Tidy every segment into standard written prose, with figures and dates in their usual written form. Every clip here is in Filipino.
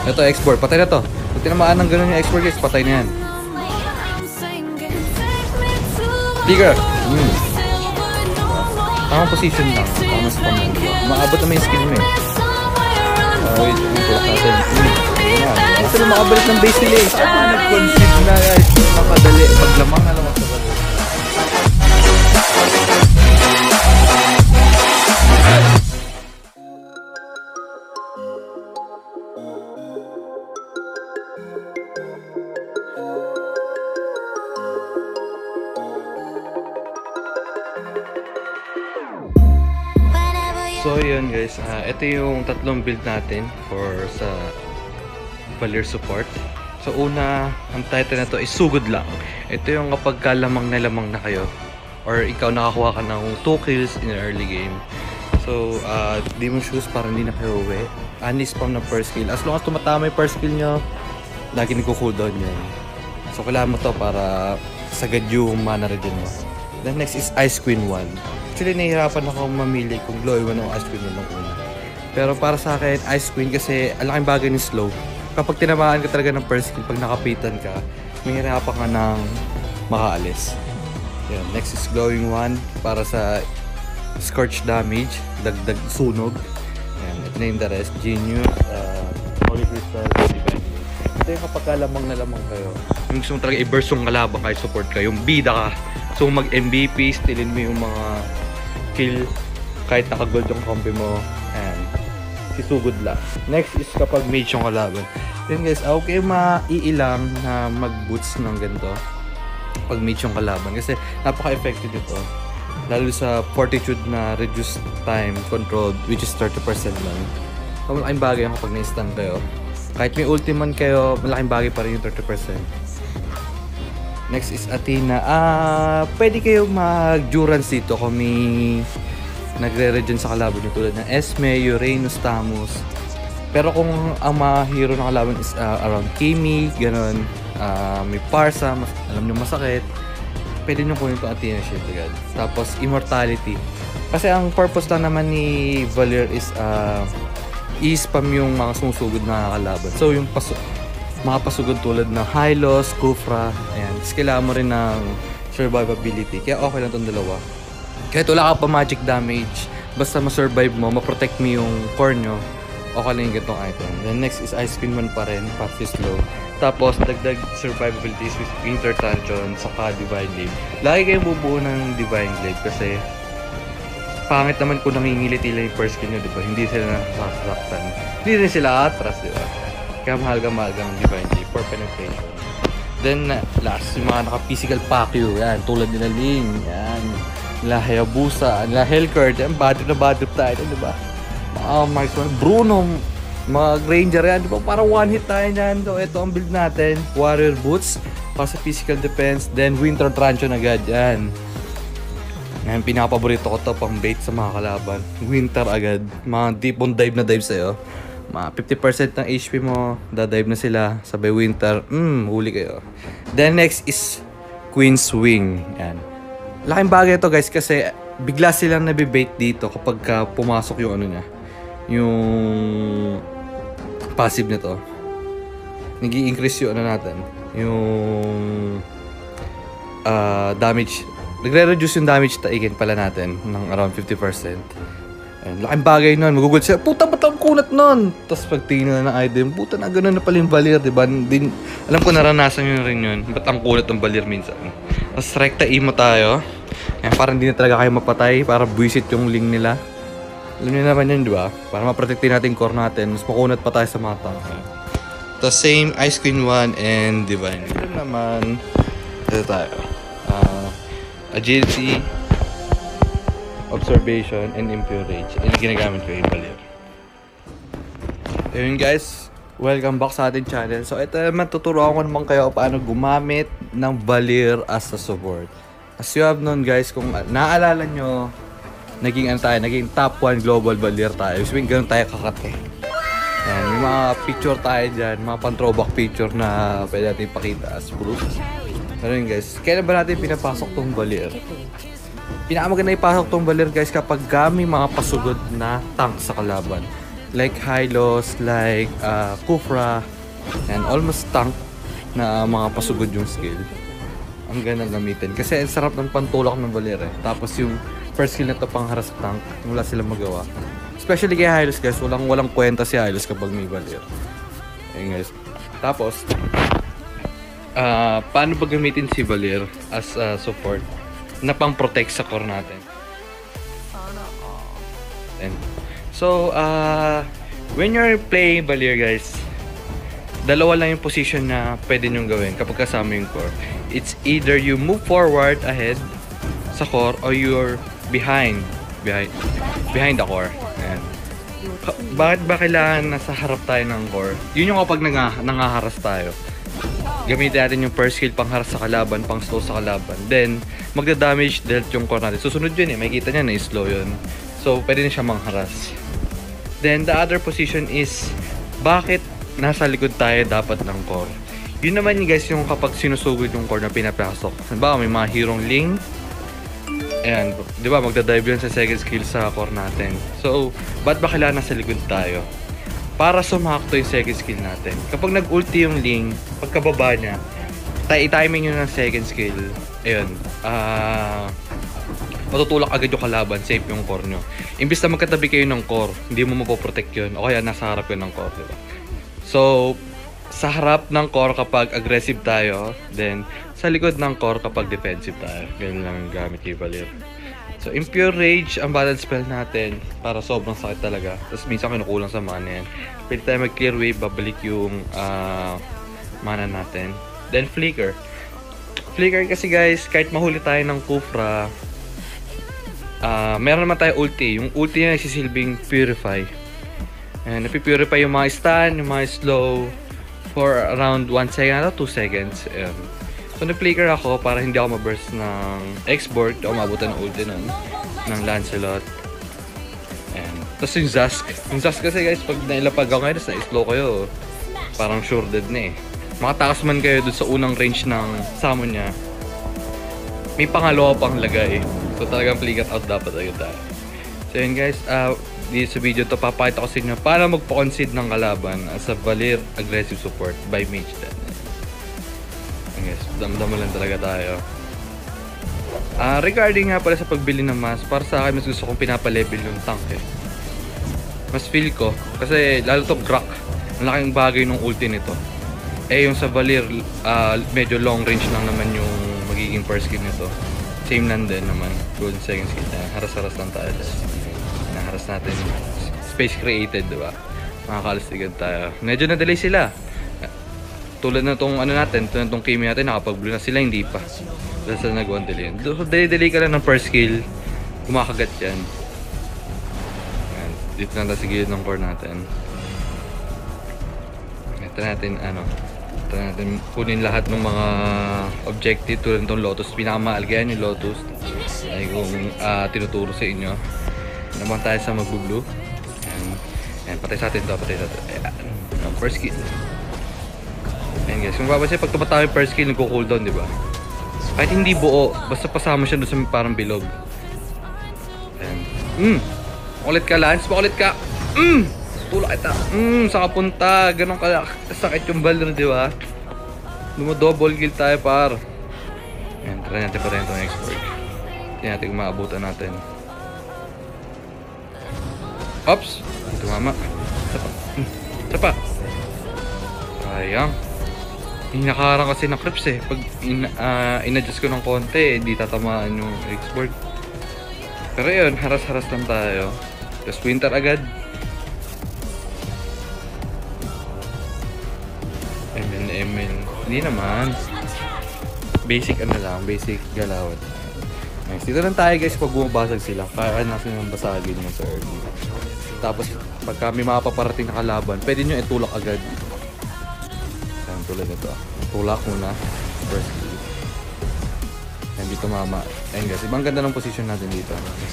Ito, export. Patay na to. Kung tinamaan ng ganun yung export guys, patay na yan. Digger! Tamang position lang. Tamang spam lang. Maabot naman yung skill mo eh. Wait, tulak natin. Ito na makabalik ng base nila eh. Nag-concede na guys. Nakadali. Paglamang na lang ako. So yun guys, ito yung tatlong build natin for sa Valir support. So una, ang title na to is Sugod Lang. Ito yung kapag lamang na kayo or ikaw nakakuha ka ng 2 kills in the early game. So Demon Shoes para hindi na kayo uwi. Spam na first kill. As long as tumatama yung first kill nyo, lagi nagko-cooldown yun. So kailangan mo to para sagad yung mana regen mo. Then next is Ice Queen 1. Actually, nahihirapan ako mamili kung Glowy 1 o Ice Queen 1 ng una. Pero para sa akin, Ice Queen kasi ang laking bagay ni slow. Kapag tinamaan ka talaga ng first kill, pag nakapitan ka, mahihirapan ka ng makaalis. Yan. Next is Glowing 1 para sa Scorch damage, dagdag sunog. Yan. Ito na yung the rest. Genius, Holy Crystal, Divine. Ito yung kapag lamang na lamang kayo. Yung gusto mo talaga i-burst yung kalabang kahit support ka. Yung bida ka. So mag-MVP, stilin mo yung mga kill kahit naka-gold yung combi mo. And sisugod lang. Next is kapag mage yung kalaban. Then guys, okay maiilang na mag-boots ng ganito pag mage yung kalaban. Kasi napaka-effective ito. Lalo sa fortitude na reduced time controlled, which is 30% lang. So malaking bagay yung kapag na-stun kayo. Kahit may ultimate kayo, malaking bagay pa rin yung 30%. Next is Athena. Pwede kayo mag-durance dito kung may nagre-regen sa kalaban nyo tulad ng Esme, Uranus, Tamus. Pero kung ang mga hero ng kalaban is around Kimi, ganun, may Parsa, alam nyo masakit, pwede nyo kunin itong Athena Shield agad. Tapos Immortality. Kasi ang purpose lang naman ni Valir is i-spam yung mga sumusugod na kalaban. So yung mga pasugod tulad ng Hylos, Kufra, ayan. Tapos kailangan mo rin ng survivability. Kaya okay lang itong dalawa. Kahit wala ka pa magic damage, basta ma-survive mo, ma-protect mo yung core nyo, okay lang yung ganitong item. Then next is Ice Queen 1 pa rin, fastest slow. Tapos dagdag survivability with Winter Truncheon, saka Divine Blade. Lagi kayong bubuo ng Divine Blade kasi pangit naman kung nangingiliti lang yung first skill nyo, diba? Hindi sila nasasaktan. Hindi rin sila atras, diba? Kaya mahal-mahal ng Divine Blade for penetration. Then last, yung mga naka-physical Pakyu, yan, tulad nila Ling, yan, nila Hayabusa, nila Hellcurt, yan, bad trip tayo, diba? Marksman, Bruno, mga Granger yan, diba? Parang one hit tayo yan. So ito ang build natin, Warrior Boots, para sa physical defense, then Winter Truncheon agad, yan. Ngayon, pinakapaborito ko to pang bait sa mga kalaban. Winter agad, mga deep on dive na dive sa'yo. Mga 50% ng HP mo, dadive na sila, sabay Winter, huli kayo. Then next is Queen's Wing. Yan. Laking bagay ito guys kasi bigla silang nabibait dito kapag pumasok yung ano niya, yung passive nito. Nag-i-increase yung ano natin, yung damage. Nagre-reduce yung damage taikin pala natin ng around 50%. Ayun, laking bagay nun. Magugod siya, puta ba't ang kunat nun? Tapos pag tingin na ng item, puta na gano'n na pala yung Valir, diba? Alam ko naranasan nyo rin yun. Ba't ang kunat ng Valir minsan? Tapos rekta imo tayo. Ayan, parang hindi na talaga kayo mapatay. Para buwisit yung link nila. Alam nyo naman yun, diba? Para maprotektin natin yung core natin. Mas makunat pa tayo sa mga tank. The same Ice Queen 1 and Divine. Ito naman, ito tayo. Agility, Observation, and Impure Rage. Yan ang ginagamit ko yung Valir. Ayun guys, welcome back sa ating channel. So ito naman, tuturuan ko naman kayo paano gumamit ng Valir as a support. As you have known guys, kung naaalala nyo, naging top 1 global Valir tayo. Swing ganun tayo kakate. Yan, may mga picture tayo dyan, mga pan-throwback picture na pwede natin ipakita as proof. Pero yun guys, kailan ba natin pinapasok tong Valir? Pinakamaganda ipasok tong Valir guys kapag may mga pasugod na tank sa kalaban. like Hylos, like Kufra, and almost tank na mga pasugod yung skill. Ang ganda gamitin. Kasi ang sarap ng pantulak ng Valir eh. Tapos yung first skill na to pang haras tank, wala silang magawa. Especially kay Hylos guys, walang kwenta si Hylos kapag may Valir. Ayun guys. Tapos, paano ba gamitin si Valir as support na pang protect sa core natin? And, so, when you're playing Valir guys, dalawa lang yung position na pwede nyong gawin kapag kasama yung core. It's either you move forward ahead sa core or you're behind the core. Ayan. Bakit ba kailangan nasa harap tayo ng core? Yun yung kapag nangaharas tayo. Gamitin natin yung first skill pang haras sa kalaban, pang slow sa kalaban. Then, magda-damage dealt yung core natin. Susunod yun eh, makikita niya na slow yun. So, pwede na siya mangharas. Then, the other position is, bakit nasa likod tayo dapat ng core? Yun naman yung guys, yung kapag sinusugod yung core na pinapasok. Halimbawa, may mga hirong Ling. Ayan, di ba, magdadive yun sa second skill sa core natin. So, ba't ba kailangan nasa likod tayo? Para sumakto yung second skill natin. Kapag nag-ulti yung Ling, pagkababa niya, i-timing nyo ng second skill, ayun, matutulak agad yung kalaban, safe yung core nyo. Imbis na magkatabi kayo ng core, hindi mo mapoprotect yun, o kaya nasa harap yun ng core, diba? So, sa harap ng core kapag aggressive tayo, then sa likod ng core kapag defensive tayo. Ganyan lang yung gamit kay Valir. So, Impure Rage, ang balance spell natin para sobrang sakit talaga. Tapos minsan kinukulang sa mana yan. Pwede tayo mag-clear wave, babalik yung mana natin. Then, Flicker. Flicker kasi guys, kahit mahuli tayo ng Kufra, meron naman tayo ulti. Yung ulti niya nagsisilbing Purify. And napipurify yung mga stun, yung mga slow for around 1 second to 2 seconds. So, nag-flicker ako para hindi ako ma-burst ng X-Borg. Hindi ako mabutan ng ulti nun, ng Lancelot. And, tapos yung Zask. Yung Zask kasi guys, pag nailapag ako ngayon, na-slow kayo. Parang sure dead na eh. Makatakas man kayo dun sa unang range ng summon niya. May pangalawa pang lagay. So, talagang flicker out dapat agad tayo. So, yun guys, dito sa video to papakita ko sa inyo para magpo-concede ng kalaban as a Valir aggressive support by Mage Dan. Yes, damo lang talaga tayo. Regarding nga pala sa pagbili ng mask, para sa akin mas gusto kong pinapalevel yung tank eh. Mas feel ko kasi lalo to crack. Ang laking bagay ng ulti nito. Eh yung sa Valir, medyo long range lang naman yung magiging first skill nito. Same lang din naman. Good second skill na. Haras-haras lang tayo. Naharas natin. Space created, diba? Makakalastigan tayo. Medyo na-delay sila. Tulad na itong ano natin, tulad na itong Kimi natin, nakapag-blue na sila, hindi pa. Dahil sila nag-one delay. So, delay ka lang ng first skill. Kumakagat yan. Ayan. Dito na tayo sa gilid ng core natin. Ito natin kunin lahat ng mga objective tulad nitong Lotus. Pinakamaalgayan yung Lotus. Ay kung tinuturo sa inyo. Naman tayo sa mag-blue. Ayan, patay sa atin ito, Ayan, first skill. Ayan guys, kung babansin, pag tumatawa yung first skill, nagko-cooldown, di ba? Kahit hindi buo, basta pasama siya doon sa parang bilog. Ayan. Makulit ka, Lance, makulit ka. Tulak kita. Saan ka punta? Ganon ka sakit yung Valir, di ba? Double kill tayo, par. Ayan, try natin pa rin itong export. Hindi natin kung maabutan natin. Oops! Tumama. Sapa. Sayang. Hinakarang kasi ng creeps eh. Pag in-adjust ko ng konti, hindi tatamaan yung X-Borg. Pero yun, haras-haras lang tayo. Tapos winter agad. ML. Hindi naman. Basic ano lang, basic galawan. Nice. Dito lang tayo guys pag bumabasag sila. Kaya natin yung basagin mo sa early. Tapos pagka may mapaparating na kalaban, pwede nyo itulak agad. Tulad nito. Tulak muna. First kill. Ayan, dito mama. Ayan guys, ibang ganda ng position natin dito.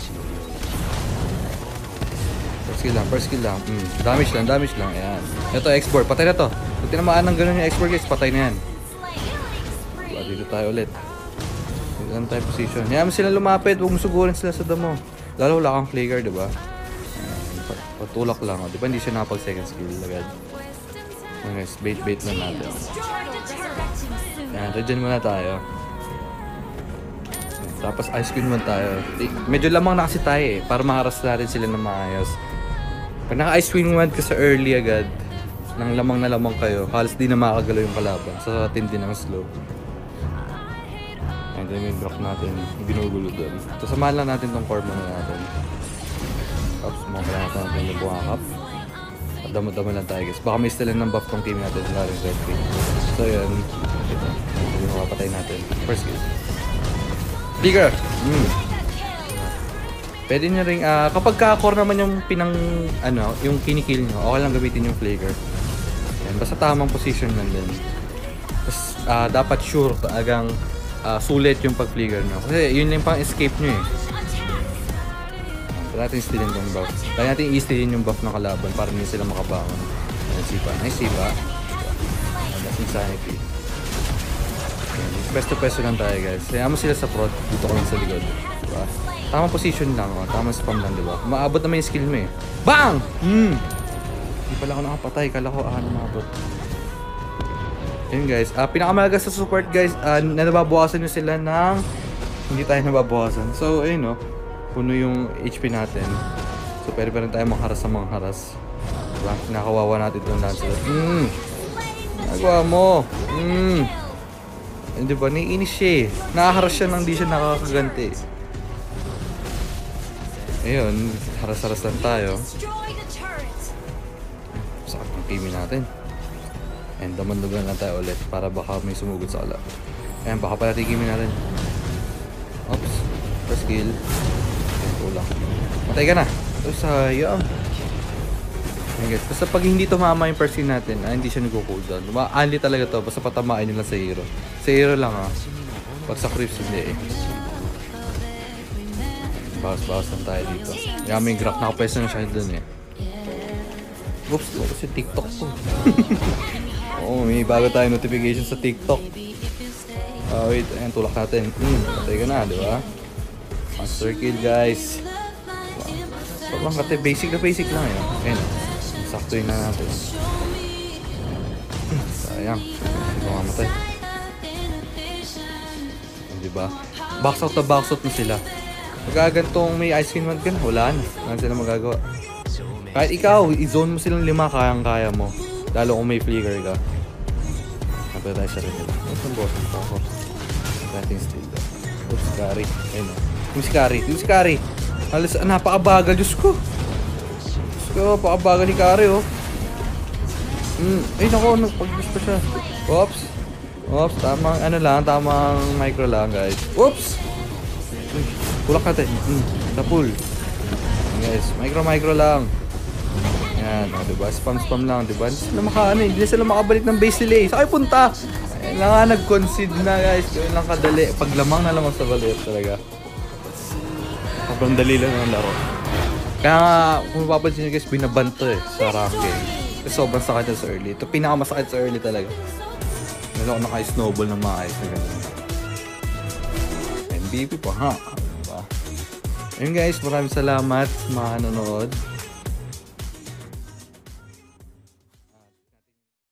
First kill lang. Damage lang. Ayan. Ito, X-Borg. Patay na to. Kung tinamaan ng ganun yung X-Borg guys, patay na yan. Dito tayo ulit. Dito lang tayo position. Ayan mo sila lumapit. Huwag mo sugurin sila sa damo. Lalo wala kang flicker, diba? Patulak lang. Di ba hindi siya nakapag second skill agad? Okay, bait na natin. Yan, regen muna tayo. Tapos ice queen muna tayo. Medyo lamang na kasi tayo eh. Para maharas natin sila ng maayos. Pag naka ice queen muna ka sa early agad, nang lamang na lamang kayo, halos di na makakagalaw yung kalaban. Sa tindi ng slow. And then yung block natin, ginugulo doon. So samahan lang natin tong core muna natin. Tapos mga kailangan natin yung buhakap. At damo-damo lang tayo guys. Baka may stilan ng buff tong team natin. Wala rin red queen. So yun. Ito. Yung mapapatay natin. First kill. Bigger! Pwede nyo rin, kapag ka-core naman yung yung kinikill nyo, okay lang gamitin yung flaker. Yan, basta tamang position lang din. Tapos, dapat sure talagang sulit yung pag-flaker nyo. Kasi yun lang pang escape nyo eh. Kaya natin i-stealin yung buff. Kaya natin i-stealin yung buff ng kalaban para hindi sila makabangon. Ayan, sipa. Nice sipa. That's insanity. Pesto-pesto lang tayo guys. Kaya mo sila sa prot, dito ko lang sa likod. Diba? Tamang position lang, tamang spam lang, diba? Maabot naman yung skill mo eh. Bang! Hindi pala ako nakapatay, kala ko namabot. Yun guys, pinakamalaga sa support guys, nababawasan nyo sila ng hindi tayo nababawasan. So ayun no, puno yung HP natin. So pwede pa rin tayo mangharas sa mangharas. Diba? Kinakawawa natin itong Lancelot. Nagawa mo. Di ba? Naiinis siya eh. Nakaharas siya nang di siya nakakaganti. Ayun, haras-haras lang tayo. Sakit ng kimi natin. And daman-daman lang tayo ulit para baka may sumugod sa kalaban. Ayan, baka pala kimi natin. Oops. First kill. Ayan, tulang. Matay ka na. Ito, sayang. Ayan guys, basta pag hindi tumama yung first kill natin, hindi siya nag-cooldown. Ma-unli talaga to, basta patamaan nyo lang sa hero. Sa hero lang pag sa creeps hindi eh. Bawas lang tayo dito. Kaya may graph, nakapwesto na siya dun eh. Oops, kasi TikTok to. Oo, may bago tayo notification sa TikTok. Wait, ayan, tulak natin. Patay ka na, di ba? Master kill guys. Sobrang kate, basic lang yun. Ayan, saktuin na natin. Sayang, hindi ko mamatay. Diba? Box out na sila. Magagantong may ice cream man ka na, wala na. Wala sila magagawa. Kahit ikaw, i-zone mo silang 5, kayang-kaya mo. Lalo kung may flicker ka. Napala tayo sa rin nila. What's ang boss? Ako. Nating steal daw. Oops, carry. Ayun o. Yung si carry. Halos, napakabagal. Diyos ko. Napakabagal ni carry oh. Ay nako, nagpag-guess pa siya. Oops, tamang micro lang guys. Oops! Tulak natin. Sa pool. Guys, micro lang. Yan, diba? Spam lang, diba? Hindi sila makabalik ng base nila eh. Saan kayo punta? Ayun lang nga, nag-concede na guys. Gawin lang kadali. Pag lamang na lamang sa balit talaga. Sobrang dali lang ng laro. Kaya nga, kung mapapansin nyo guys, binabanto eh sa rank game. Kasi sobrang sakit sa early. Ito pinakamasakit sa early talaga. Meron ako naka-snowball ng mga ice na ganun. MVP pa ha. Diba? Ayun guys, maraming salamat sa mga nanonood.